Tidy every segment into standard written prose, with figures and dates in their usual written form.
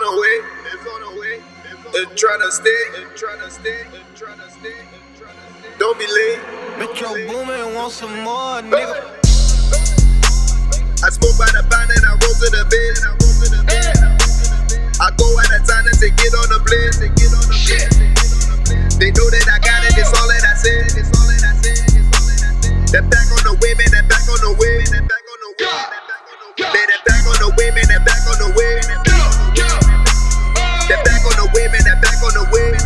the way. It's tryna stay. Don't be late. Metro Boomin want some more, nigga. I smoke by the pound and I roll to the bed. I go at a time to get on the blend. They know that I got it, it's all that I said. That back on the way, man, that back on the way. Man, that back on the way, man, that back on the way. That back on the way, man, that back on the way.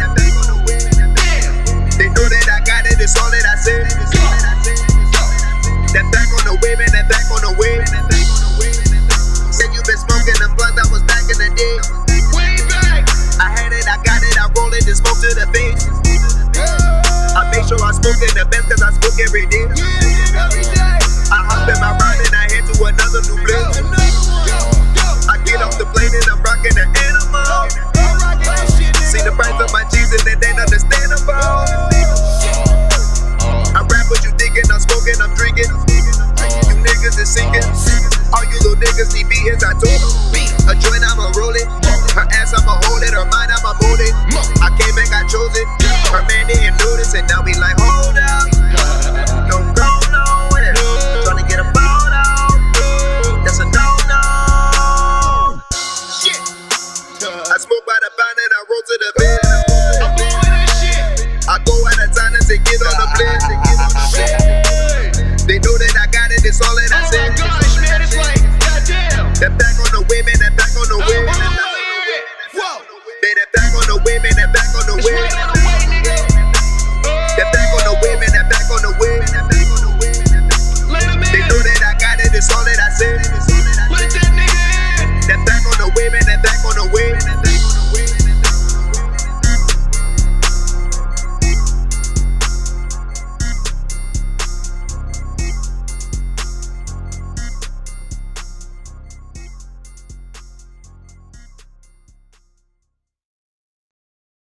They know that I got it, it's all that I said. That back on the way, man, that back on the way. Said you been smoking them blunts, I was back in the day. I had it, I got it, I roll it, just smoke to the face. I make sure I smoke in the best, cause I smoke every day. I hop in my ride and I head to another new place. I get off the plane and I'm rocking the animal. See the price of my cheese and it ain't understandable. I rap what you thinking, I'm smoking, I'm drinking. You niggas is sinking. All you little niggas need beatings, I told them.